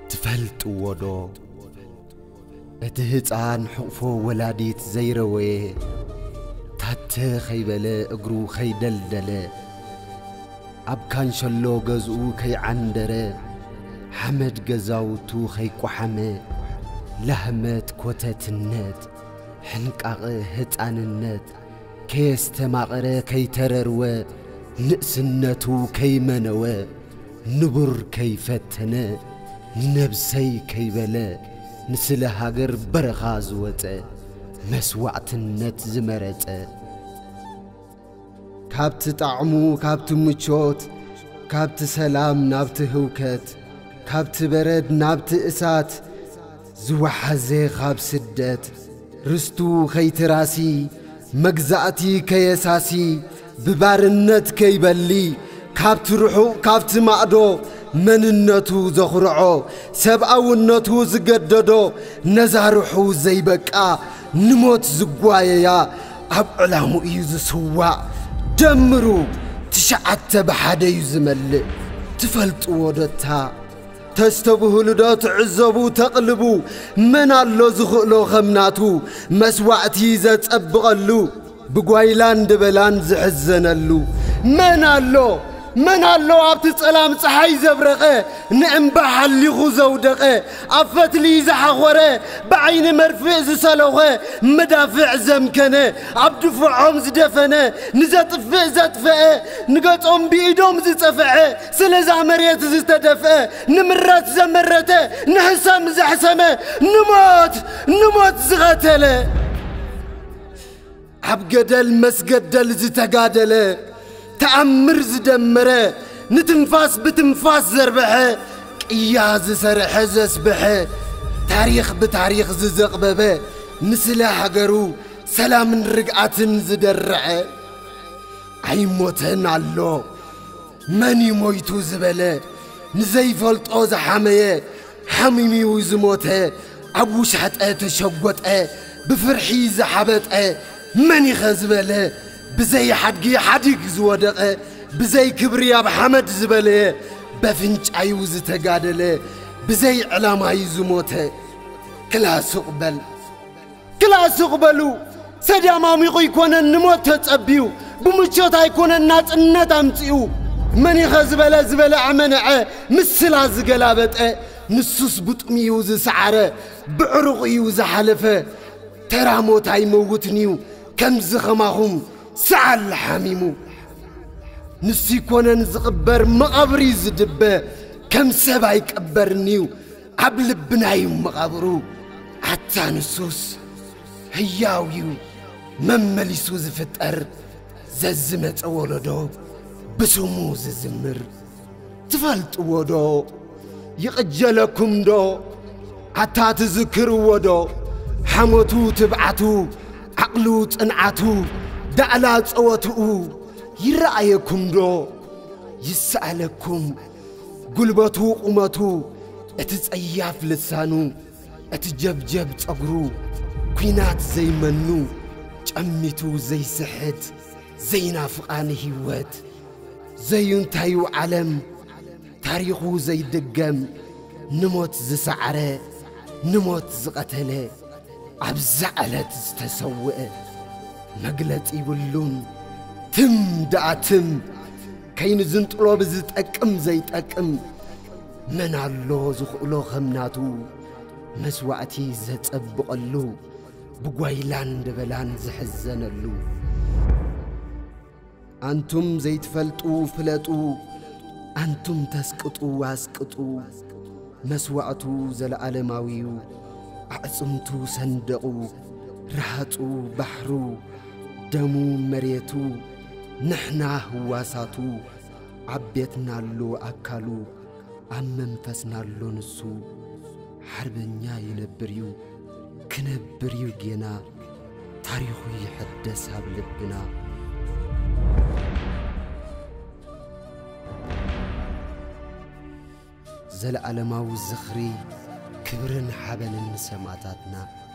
تفلت ودو اتهتان حقفو ولاديت زيروي تات خيبله اقرو خيدلدله ابكان شلو غزو كي عندره حمد غزاوتو خي قحمه لهمت كوتتنت حنقاق هطاننت كيستماقره كي ترروه نقسنتو كي منوه نبر كي فتنه نبسي كي بلا نسل هاجر برخاز وته مسوعت النت زمرته كابت طعمو كابت مچوت كابت سلام نابت هوكت كابت برد نابت اسات زوحزي خاب سدت رستو خيت راسي مجزاتي كيساسي ببارنت كيبلي كابت روحو كابت معدو من النتو زخرعو سبعو النتو زقددو نزارحو زي بكا نموت زقوايا عب علامو ايوز سوا دمرو تشعت بحدا يزمل تفلت ودتا تستبه لدات عزبو تقلبو من اللو زخلو خمناتو مسوعتي زت أبغلو بقويلان دبلان زحزنلو من اللو عبت سلام صحي زبرقه نعم بحلي خو دقه عفت لي زحوره بعين مرفع زسلوه مدافع زمكنه عبد فعهم زدفنه نزطفع زطفع نقطهم بايدهم زطفع سلازا مريت زتدفع نمرات زمرته نحسم زحسمه نموت زغتله عبقدل مسقدل زتقادله تأمر زدمره نتنفاس بتنفاس زربحه قياز سرح زسبحه تاريخ بتاريخ ززقببه نسلا حقرو سلام رقعت زدرعه عيموتن الله من يمويتو زبله نزي فلطو زحميه حميمي وزموته ابوش حتى تشقطه بفرحي زحبته من يخزبله بزي حديق زودقه بزي كبريا بحمد زبله بفنج عيوز تقادله بزي علامة يزموته كلا سقبلو سدي امامي يكون النموت تتبيو بمشوت يكون الناس الندمتيو من يخزبله زبله عمنعه مسلا زقلابطه نسوس بطمي يوز سعره بعرق يوز حلفه تراموت يموتنيو كم زخماهم سعل حميمو نسي كونن زقبر مقبري زدبه كم سبا يكبرنيو عبل بنايو مقبرو حتى نسوس هياويو ممليسو زفتر ززمت ولدو بسمو ززمر تفلت ودو يقجلكم دو حتى تذكروا ودو حموتو تبعتو عقلو تنعتو دعلا صوتو يرأيكم دو يسألكم قلبتو قمتو اتتصياف لسانو اتجبجب صقرو كينات زي منو جميتو زي سحت زي نافقان هيوت زي انتايو علم تاريخو زي دقم نموت زسعره نموت زقتله عبزعلت زتسوئه مقلت يبلون تم دعتم كين زنطلو بزتقم زيتقم من الله زخلو خمناتو مسوعتي زتصبقلو بغويلان دبلان زحزنلو انتم زيتفلطو فلطو انتم تسقطو واسقطو مسوعتو زلعلماويو اعصمتو صندقو رحطو بحرو دمو مريتو نحنا هواساتو عبيتنا له أكلو منفسنا له نسو حربنيا ينبريو كنبريو جينا تاريخو يحدث بلبنا زل علماو الزخري كبرن حبن سماتاتنا